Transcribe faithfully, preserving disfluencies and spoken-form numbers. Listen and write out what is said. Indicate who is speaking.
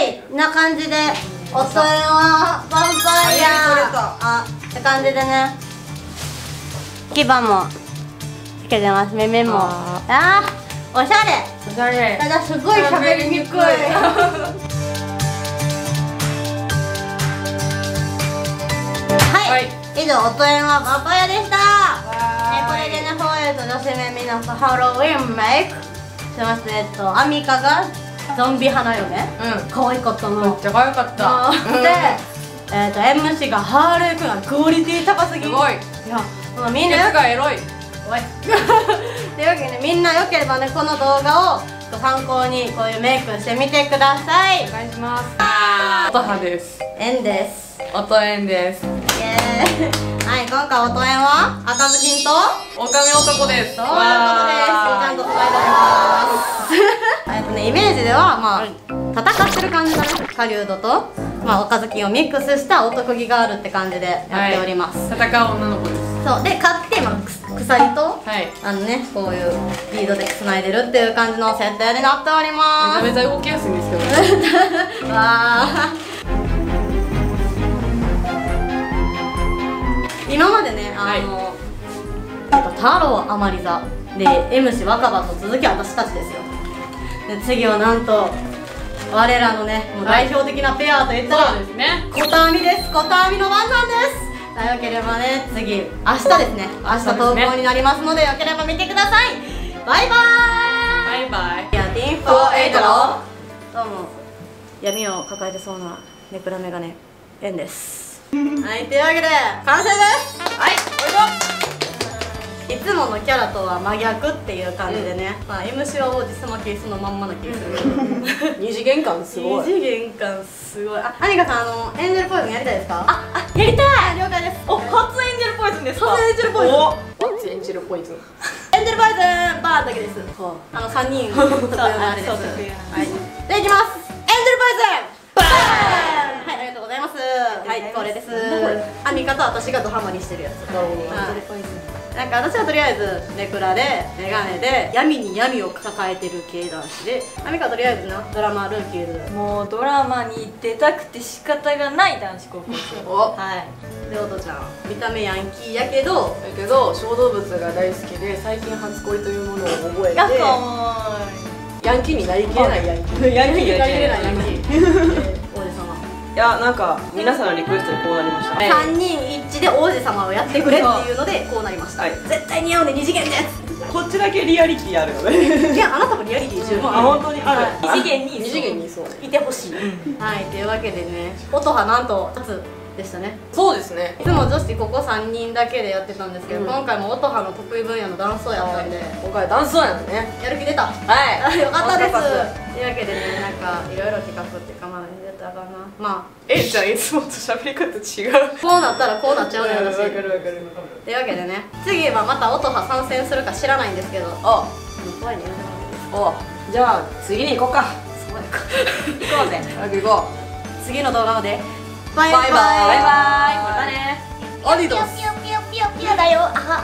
Speaker 1: はいな感じで音源はヴァンパイアあって感じでね牙もつけてます。目目もああおしゃれ
Speaker 2: おしゃれ。
Speaker 1: ただすごい喋りにくいはい、以上音源はヴァンパイアでした。ね、これでね、ホワイト女子メミのハロウィンメイクしまして、えっと、アミカがゾンビ花嫁、うん、可愛かったの。
Speaker 2: めっちゃ可愛かった。
Speaker 1: で、えっと、エムシー がハーレー君がクオリティ高すぎ。すごい。いや、みんな。
Speaker 2: ケツがエロい。
Speaker 1: おい。というわけで、みんなよければね、この動画を参考にこういうメイクしてみてください。
Speaker 2: お願いします。あー、音羽です。
Speaker 1: エンです。
Speaker 2: 音エンです。イ
Speaker 1: エーイ。はい、今回音源は赤ずきんと
Speaker 2: 狼男です。
Speaker 1: そういうことです。ちゃんと伝えておりますえっとね、イメージではまあ戦ってる感じだね。狩人とまあ赤ずきんをミックスした男気があるって感じでやっております。
Speaker 2: はい、戦う女の子です。そう
Speaker 1: で、勝ってまあ鎖と、はい、あのね、こういうリードで繋いでるっていう感じの設定になっております。
Speaker 2: めちゃめちゃ動きやすいんですけどわ
Speaker 1: あ今までね、あの、はい、太郎アマリザで エムシー 若葉と続きは私たちですよ。で次はなんと我らのねもう代表的なペアといったら、そうですね、コタアミです。コタアミの番なんです。さあよければね次明日ですね、明日投稿になりますのでよければ見てください。バイバーイ。バイバイ。いやティンフォーエイトのどうも闇を抱えてそうなネクラメガネエンです。はい、というわけで完成です。はい、おいしょ。いつものキャラとは真逆っていう感じでね、うん、まあ エムシー は王子様キリストのまんまな気がする。二次元感すごい。二次元感すごい。あ、アニカさん、あのエンジェルポイズンやりたいですか？あ、あ、やりたい。了解です。お、初エンジェルポイズンですか？初エンジェルポイズン。お、初エンジェルポイズン。エンジェルポイズンバーだけです。あの三人特有のあれです。はい。じゃあいきます。エンジェルポイズン。バーン。はい、ありがとうございます。はい、これです。アミカと私がドハマりしてるやつ。なんか私はとりあえずネクラでメガネで闇に闇を抱えてる系男子で、アミカはとりあえずなドラマルーキーズ、もうドラマに出たくて仕方がない男子高校生はいで、おとちゃん見た目ヤンキーやけど
Speaker 2: だけど小動物が大好きで最近初恋というものを覚えてヤンキーになりきれないヤンキーヤンキーになりきれないヤンキー王子様。いや、なんか皆さんのリクエストでこうなりました。
Speaker 1: さんにん一致で王子様をやってくれっていうのでこうなりました。絶対似合うね、二次元です。
Speaker 2: こっちだけリアリティあるよね。
Speaker 1: いや、あなたもリアリティ十分。
Speaker 2: あ、本当にある。
Speaker 1: 二次元に
Speaker 2: 二次元にいそう
Speaker 1: いてほしい。はい、というわけでね、音羽なんと初でしたね。
Speaker 2: そうですね。
Speaker 1: いつも女子ここさんにんだけでやってたんですけど、今回も音羽の得意分野のダンスをやったんで、
Speaker 2: 今回ダンスをやったね。
Speaker 1: やる気出た。はい、よかったです。というわけでね、なんかいろいろ企画っていうか、まあやったかな。まあ
Speaker 2: えいちゃんいつもと喋り方違う。
Speaker 1: こうなったらこうなっちゃうね、私。
Speaker 2: わかるわかる。
Speaker 1: というわけでね、次はまた音羽参戦するか知らないんですけど、あ、怖いね。
Speaker 2: お、じゃあ次に行こうか。
Speaker 1: そうやか。行こうぜ。
Speaker 2: 早く行こ
Speaker 1: う。次の動画まで。バイバイ。バイバイ。またね。
Speaker 2: アディダス。
Speaker 1: ピヨピヨピヨピヨピヨだよ。あは。